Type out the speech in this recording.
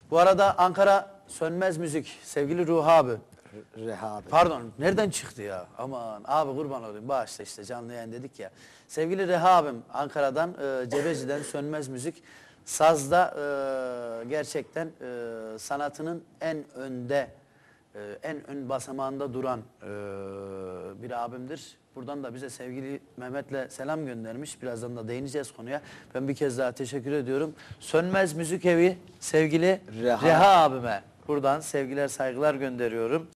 Bu arada Ankara Sönmez Müzik, sevgili Ruhi abi. Reha abi. Pardon, nereden çıktı ya? Aman abi kurban olayım, bağışla işte canlı yayın dedik ya. Sevgili Reha abim Ankara'dan, Cebeci'den Sönmez Müzik. Sazda gerçekten sanatının en önde, en ön basamağında duran bir abimdir. Buradan da bize sevgili Mehmet'le selam göndermiş. Birazdan da değineceğiz konuya. Ben bir kez daha teşekkür ediyorum. Sönmez Müzik Evi sevgili Reha abime buradan sevgiler saygılar gönderiyorum.